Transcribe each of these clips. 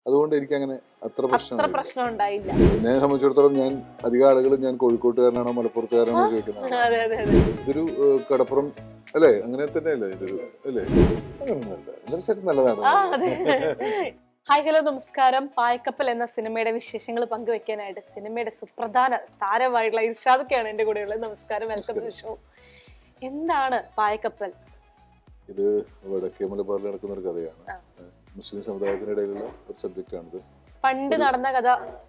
അതുകൊണ്ട് എനിക്ക് അങ്ങനെ അത്ര പ്രശ്നം ഉണ്ടായില്ല. എന്നെ സംബന്ധിച്ചിടത്തോളം ഞാൻ അധികം ആളുകളും ഞാൻ കോഴിക്കോട്ടുകാരനാണോ മലപ്പുറത്തുകാരനാണോ ചോദിക്കുന്നത്. ഇതൊരു കടപ്പുറം അല്ലേ, അങ്ങനെ തന്നെയല്ലേ ഇതൊരു അല്ലേ, തീർച്ചയായിട്ടും നല്ലതാണ്. ഹായ് ഹലോ നമസ്കാരം. പായ്ക്കപ്പൽ എന്ന സിനിമയുടെ വിശേഷങ്ങൾ പങ്കുവെക്കാനായിട്ട് സിനിമയുടെ സുപ്രധാന താരമായിട്ടുള്ള ഇർഷാദൊക്കെയാണ് എന്റെ കൂടെ ഉള്ളത്. നമസ്കാരം, വെൽക്കം ടു ഷോ. എന്താണ് പായ്ക്കപ്പൽ? ഇത് വടക്കേ മലബാറിൽ നടക്കുന്ന ഒരു കഥയാണ്. മുസ്ലിം സമുദായത്തിന്റെ ഇടയിലുള്ള ഒരു സബ്ജക്റ്റ് ആണിത്. പണ്ട് നടന്ന കഥ.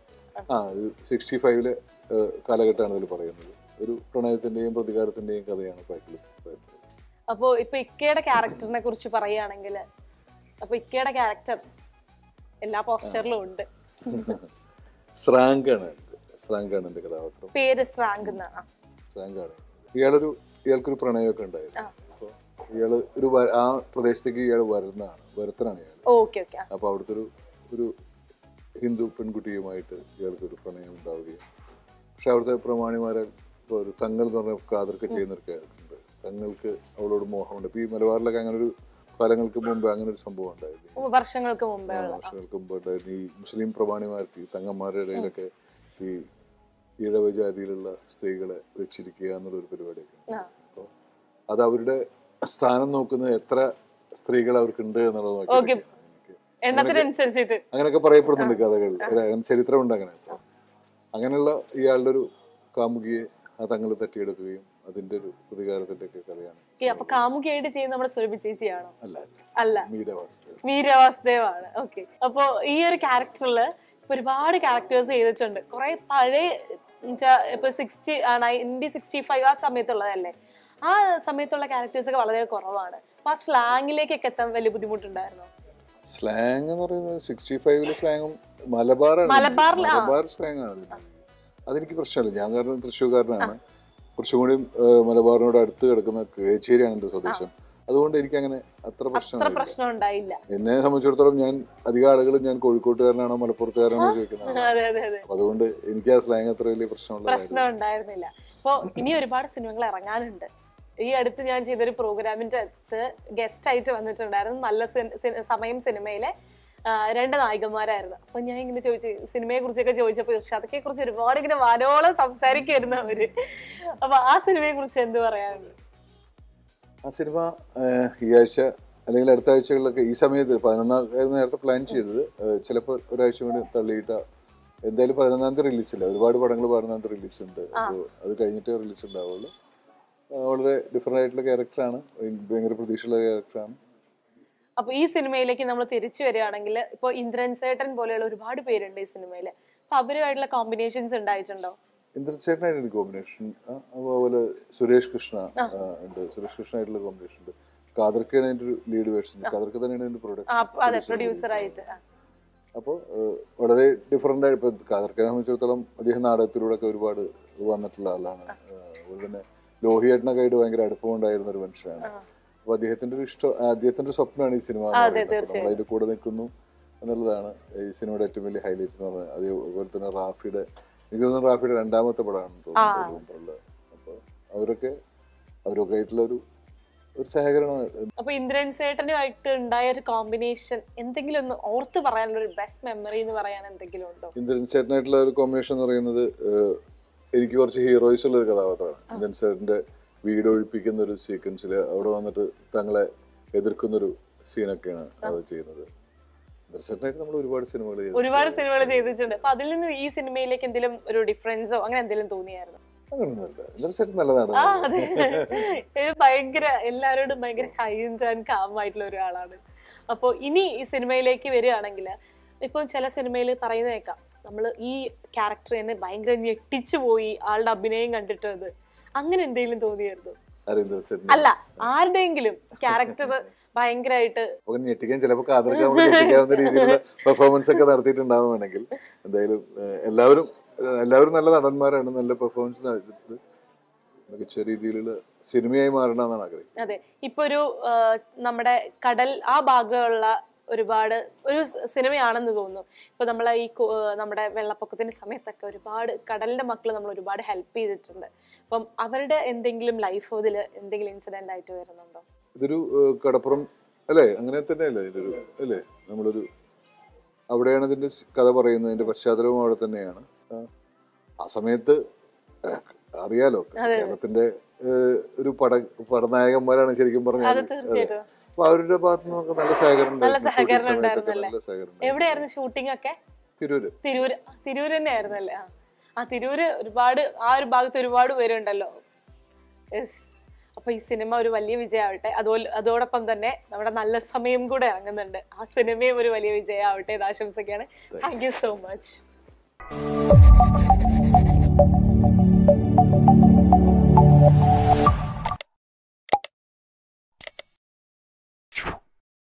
65 കാലഘട്ടമാണ് ഇതിൽ പറയുന്നത്. ഒരു പ്രണയത്തിന്റെയും പ്രതികാരത്തിന്റെയും കഥയാണ് പായ്ക്കപ്പൽ. അപ്പോ ഇപ്പൊ ഇക്കയുടെ ക്യാരക്ടറിനെ കുറിച്ച് പറയുകയാണെങ്കിൽ, അപ്പൊ ഇക്കയുടെ ക്യാരക്ടർ എല്ലാ പോസ്റ്ററിലും ഉണ്ട്. സ്രാങ്കാണ് എന്റെ കഥാപാത്രം. പേര് സ്രാങ്ക് എന്നാണ്. സ്രാങ്കാണ്. ഇയാൾക്കൊരു പ്രണയമൊക്കെ ഉണ്ടായിരുന്നു. അപ്പൊ ഇയാള് ആ പ്രദേശത്തേക്ക് ഇയാൾ വരുത്തനാണ് ഇയാൾ. അപ്പൊ അവിടുത്തെ ഒരു ഹിന്ദു പെൺകുട്ടിയുമായിട്ട് ഇയാൾക്കൊരു പ്രണയം ഉണ്ടാവുകയും, പക്ഷെ അവിടുത്തെ പ്രമാണിമാരെ ഇപ്പൊ ഒരു തങ്ങൾ എന്ന് പറഞ്ഞ കാദർക്ക് ചെയ്യുന്നൊരു ക്യാരക്ടറുണ്ട്. തങ്ങൾക്ക് അവളോട് മോഹമുണ്ട്. ഇപ്പൊ ഈ മലബാറിലൊക്കെ അങ്ങനെ ഒരു കാലങ്ങൾക്ക് മുമ്പ് അങ്ങനെ ഒരു സംഭവം ഉണ്ടായിരുന്നു. വർഷങ്ങൾക്ക് മുമ്പ് ഉണ്ടായിരുന്നു. ഈ മുസ്ലിം പ്രമാണിമാർക്ക് തങ്ങന്മാരുടെ ഇടയിലൊക്കെ ഈ ഈഴവജാതിയിലുള്ള സ്ത്രീകളെ വെച്ചിരിക്കുക എന്നുള്ളൊരു പരിപാടിയൊക്കെ. അപ്പൊ അത് അവരുടെ സ്ഥാനം നോക്കുന്നത് എത്ര സ്ത്രീകൾ അവർക്കുണ്ട് എന്നുള്ളത് നോക്കി അങ്ങനെയൊക്കെ പറയപ്പെടുന്നുണ്ട് കഥകൾ, ചരിത്രമുണ്ട് അങ്ങനെ. അങ്ങനെയുള്ള ഇയാളുടെ ഒരു കാമുകിയെ ആ തങ്ങൾ തട്ടിയെടുക്കുകയും അതിന്റെ ഒരു പ്രതികാരത്തിന്റെ ഒക്കെ കഥയാണ്. അപ്പൊ കാമുകിയായിട്ട് ചെയ്യുന്ന നമ്മുടെ സുരഭി ചേച്ചിയാണോ? അല്ല, മീര വാസുദേവാണ്. ഓക്കെ. അപ്പൊ ഈ ഒരു ക്യാരക്ടറില് ഒരുപാട് ക്യാരക്ടേഴ്സ് ചെയ്തിട്ടുണ്ട്. കുറെ പഴയ ഇപ്പൊ 65 ആ സമയത്തുള്ളതല്ലേ, ആ സമയത്തുള്ള ക്യാരക്ടേഴ്സ് ഒക്കെ വളരെ കുറവാണ്. അപ്പൊ ആ സ്ലാങ്ങിലേക്കൊക്കെ എത്താൻ വലിയ ബുദ്ധിമുട്ടുണ്ടായിരുന്നോ? സ്ലാങ് എന്ന് പറയുന്നത് 65 സ്ലാങ്ങും മലബാർ സ്ലാങ് ആണ്. അതെനിക്ക് പ്രശ്നമില്ല. ഞാൻ കാരണം തൃശ്ശൂർക്കാരനാണ്. കുറച്ചും കൂടി മലബാറിനോട് അടുത്ത് കിടക്കുന്ന കേച്ചേരിയാണ് എന്റെ സ്വദേശം. അതുകൊണ്ട് എനിക്ക് അങ്ങനെ അത്ര പ്രശ്നം ഉണ്ടായില്ല. എന്നെ സംബന്ധിച്ചിടത്തോളം ഞാൻ അധികം ആളുകളും ഞാൻ കോഴിക്കോട്ടുകാരനാണോ മലപ്പുറത്തുകാരനാണോ ചോദിക്കുന്നത്. അതുകൊണ്ട് എനിക്ക് ആ സ്ലാങ് അത്ര വലിയ പ്രശ്നം ഉണ്ടായിരുന്നില്ല. അപ്പൊ ഇനി ഒരുപാട് സിനിമകൾ ഇറങ്ങാനുണ്ട്. ഈ അടുത്ത് ഞാൻ ചെയ്തൊരു പ്രോഗ്രാമിന്റെ അടുത്ത് ഗസ്റ്റ് ആയിട്ട് വന്നിട്ടുണ്ടായിരുന്നു. നല്ല സമയം സിനിമയിലെ 2 നായികമാരായിരുന്നു. അപ്പൊ ഞാൻ ഇങ്ങനെ ചോദിച്ചു, സിനിമയെ കുറിച്ചൊക്കെ ചോദിച്ചപ്പോ ഇർഷാദെ കുറിച്ച് ഒരുപാട് ഇങ്ങനെ വാനോളം സംസാരിക്കുമായിരുന്നു അവര്. അപ്പൊ ആ സിനിമയെ കുറിച്ച് എന്ത് പറയാനുണ്ട്? ആ സിനിമ ഈ ആഴ്ച അല്ലെങ്കിൽ അടുത്ത ആഴ്ചകളിലൊക്കെ ഈ സമയത്ത് 11 നേരത്തെ പ്ലാൻ ചെയ്തത്. ചിലപ്പോൾ ഒരാഴ്ച കൂടി തള്ളിയിട്ട എന്തായാലും 11 റിലീസില്ല. ഒരുപാട് പടങ്ങൾ 11 റിലീസ് ഉണ്ട്. അപ്പോൾ അത് കഴിഞ്ഞിട്ടേ റിലീസ് ഉണ്ടാവുള്ളൂ. വളരെ ഡിഫറെന്റ് ആയിട്ടുള്ള ക്യാരക്ടറാണ്, ഭയങ്കര പ്രതീക്ഷയുള്ള ക്യാരക്ടറാണ്. അപ്പൊ ഈ സിനിമയിലേക്ക് നമ്മൾ തിരിച്ചു വരികയാണെങ്കിൽ, ഇപ്പൊ ഇന്ദ്രൻസ് ചേട്ടൻ പോലെയുള്ള ഒരുപാട് പേരുണ്ട് ഈ സിനിമയില്. അപ്പൊ അവരുമായിട്ടുള്ള കോമ്പിനേഷൻസ് ഉണ്ടായിട്ടുണ്ടോ? ഇന്ദ്രൻസ് ചേട്ടനായിട്ട് കോമ്പിനേഷൻ, അതുപോലെ സുരേഷ് കൃഷ്ണ ഉണ്ട്. സുരേഷ് കൃഷ്ണ ആയിട്ടുള്ള കോമ്പിനേഷൻ ഉണ്ട്. കാദർക്കാണ് അതിന്റെ ഒരു ലീഡ് വേർഷൻ. കാദർക്ക് തന്നെയാണ് അതിന്റെ പ്രൊഡ്യൂസർ ആയിട്ട്. അപ്പൊ വളരെ ഡിഫറെന്റ് ആയിട്ട്. ഇപ്പൊ കാദർക്കിനെ സംബന്ധിച്ചിടത്തോളം അദ്ദേഹം നാടകത്തിലൂടെ ഒക്കെ ഒരുപാട് വന്നിട്ടുള്ള ആളാണ്. അതുപോലെ തന്നെ ലോഹിയേട്ടനൊക്കെ ആയിട്ട് ഭയങ്കര അടുപ്പമുണ്ടായിരുന്ന ഒരു മനുഷ്യനാണ്. അപ്പൊ അദ്ദേഹത്തിന്റെ ഒരു സ്വപ്നമാണ് ഈ സിനിമ. അതിന്റെ കൂടെ നിൽക്കുന്നു എന്നുള്ളതാണ് ഈ സിനിമയുടെ ഏറ്റവും വലിയ ഹൈലൈറ്റ് എന്ന് പറഞ്ഞത്. അതുപോലെ തന്നെ എനിക്ക് തോന്നുന്നു റാഫിയുടെ 2ാമത്തെ പടമാണെന്ന് തോന്നുന്നു. അപ്പൊ അവരൊക്കെ ആയിട്ടുള്ള ഒരു സഹകരണം. അപ്പൊ ഇന്ദ്രൻസ് ചേട്ടനുമായിട്ട് ഉണ്ടായ ഒരു കോമ്പിനേഷൻ എന്തെങ്കിലും ഒന്ന് ഓർത്ത് പറയാനുള്ള ഒരു ബെസ്റ്റ് മെമ്മറി എന്ന് പറയാൻ എന്തെങ്കിലും ഉണ്ടോ? ഇന്ദ്രൻസ് ചേട്ടനായിട്ടുള്ള ഒരു കോമ്പിനേഷൻ എന്ന് പറയുന്നത്, എനിക്ക് കുറച്ച് ഹീറോയിസ് ഉള്ള ഒരു കഥാപാത്രമാണ്. ഇന്ദ്രൻസ് ചേട്ടന്റെ വീട് ഒഴിപ്പിക്കുന്ന ഒരു സീക്വൻസില് അവിടെ വന്നിട്ട് തങ്ങളെ എതിർക്കുന്നൊരു സീനൊക്കെയാണ് അത് ചെയ്യുന്നത്. നമ്മൾ ഒരുപാട് സിനിമകൾ ചെയ്തിട്ടുണ്ട്. അപ്പൊ അതിൽ നിന്ന് ഈ സിനിമയിലേക്ക് എന്തെങ്കിലും ഒരു ഡിഫറൻസോ അങ്ങനെ എന്തെങ്കിലും തോന്നിയായിരുന്നു? ഭയങ്കര എല്ലാവരോടും ഭയങ്കര കൈൻഡ് ആൻഡ് കാം ആയിട്ടുള്ള ഒരാളാണ്. അപ്പൊ ഇനി ഈ സിനിമയിലേക്ക് വരികയാണെങ്കിൽ, ഇപ്പൊ ചില സിനിമയിൽ പറയുന്ന കേൾക്കാം, നമ്മള് ഈ ക്യാരക്ടർ എന്നെ ഭയങ്കര ഞെട്ടിച്ചു പോയി ആളുടെ അഭിനയം കണ്ടിട്ടത്. അങ്ങനെ എന്തെങ്കിലും തോന്നിയായിരുന്നു? അല്ല, ആരുടെയെങ്കിലും ക്യാരക്ടർ ഭയങ്കരമായിട്ട് ഞെട്ടിക്കാൻ ചിലപ്പോൾ കാദർക്കാവുന്ന രീതിയിലുള്ള പെർഫോമൻസ് ഒക്കെ നടത്തിയിട്ടുണ്ടാവുകയാണെങ്കിൽ, എന്തായാലും എല്ലാവരും നല്ല നടന്മാരാണ്. നല്ല പെർഫോമൻസ് നടത്തിയിട്ട് മികച്ച രീതിയിലുള്ള സിനിമയായി മാറണമെന്നാണ് ആഗ്രഹം. അതെ. ഇപ്പൊ ഒരു നമ്മുടെ കടൽ ആ ഭാഗമുള്ള ഒരു സിനിമയാണെന്ന് തോന്നുന്നു. ഇപ്പൊ നമ്മളെ ഈ നമ്മുടെ വെള്ളപ്പൊക്കത്തിന്റെ സമയത്തൊക്കെ ഒരുപാട് കടലിന്റെ മക്കള് നമ്മൾ ഒരുപാട് ഹെൽപ്പ് ചെയ്തിട്ടുണ്ട്. അപ്പം അവരുടെ എന്തെങ്കിലും ലൈഫ് ഇതിൽ എന്തെങ്കിലും ഇൻസിഡന്റ് ആയിട്ട് വരുന്നുണ്ടോ? ഇതൊരു കടപ്പുറം അല്ലേ, അങ്ങനെ തന്നെയല്ലേ ഇതൊരു അല്ലേ, നമ്മളൊരു അവിടെയാണ് ഇതിന്റെ കഥ പറയുന്നത്. ഇതിന്റെ പശ്ചാത്തലവും അവിടെ തന്നെയാണ്. ആ സമയത്ത് അറിയാലോ, കേരളത്തിന്റെ ഒരു പടനായകന്മാരാണ് ശരിക്കും പറഞ്ഞാൽ. അപ്പൊ അവരുടെ ഭാഗത്ത് നമുക്ക് നല്ല സഹകരണം. എവിടെയായിരുന്നു ഷൂട്ടിംഗ് ഒക്കെ? തിരൂര് തന്നെ ആയിരുന്നല്ലേ? ആ തിരൂര് ഒരുപാട്, ആ ഒരു ഭാഗത്ത് ഒരുപാട് പേരുണ്ടല്ലോ. അപ്പൊ ഈ സിനിമ ഒരു വലിയ വിജയമാവട്ടെ. അതോടൊപ്പം തന്നെ നമ്മുടെ നല്ല സമയം കൂടെ ഇറങ്ങുന്നുണ്ട്, ആ സിനിമയും ഒരു വലിയ വിജയമാവട്ടെ എന്ന് ആശംസിക്കുകയാണ്. Thank you so much.